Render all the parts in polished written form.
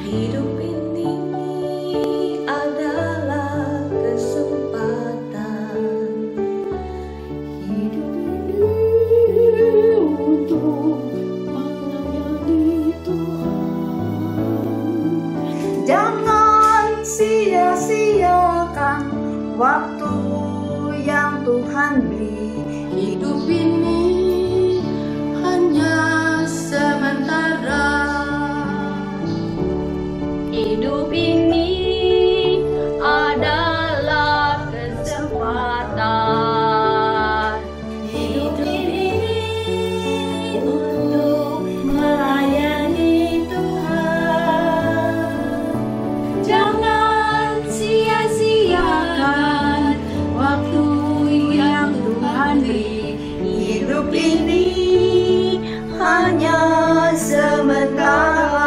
Hidup ini adalah kesempatan. Hidup ini untuk melayani Tuhan. Jangan sia-siakan waktu yang Tuhan beri. Hidup ini hanya sementara. Hidup ini adalah kesempatan. Hidup ini untuk melayani Tuhan. Jangan sia-siakan waktu yang Tuhan beri. Hidup ini hanya sementara.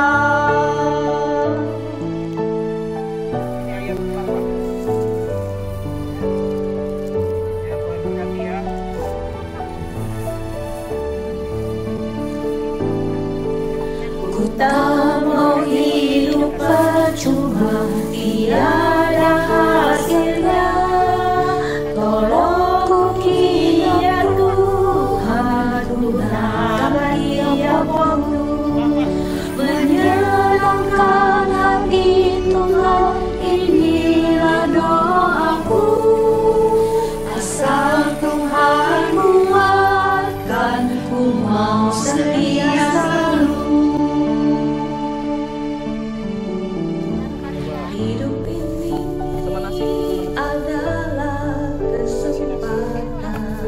Ku tak mau hidup percuma, tiada hasilnya. Tolong ku ya Tuhan, gunakan tiap waktu menyenangkan hati Tuhan. Inilah doaku, asal Tuhan kuatkan, ku mau setia selalu. Hidup ini adalah kesempatan.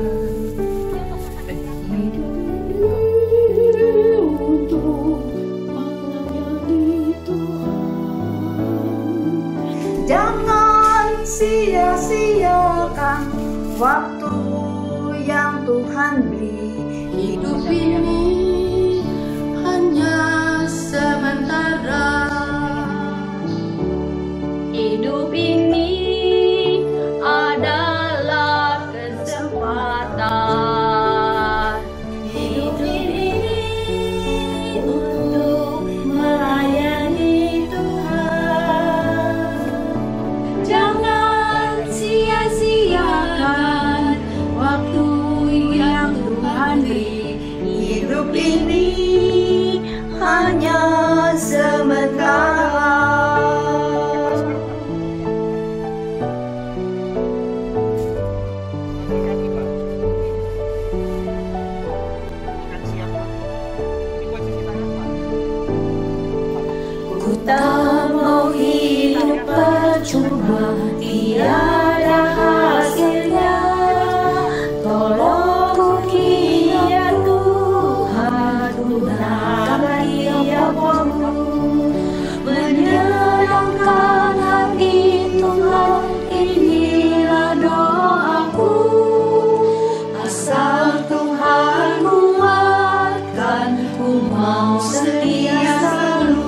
Hidup ini untuk melayani Tuhan. Jangan sia-siakan waktu yang Tuhan beri. Hidup ini hanya sementara. Hidup ini adalah kesempatan. Hidup ini untuk melayani Tuhan. Jangan sia-siakan waktu yang Tuhan beri. Hidup ini hanya sementara. Ku tak mau hidup percuma, tiada hasilnya. Tolong ku ya Tuhan, gunakan tiap waktu menyenangkan hati Tuhan. Inilah doaku, asal Tuhan kuatkan, ku mau setia selalu.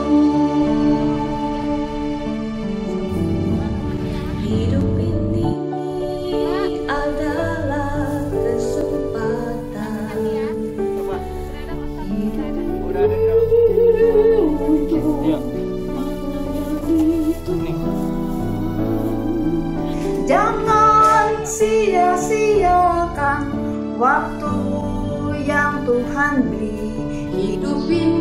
Hidup ini adalah kesempatan. Hidup untuk melayani Tuhan. Jangan sia-siakan waktu yang Tuhan beri. Hidup ini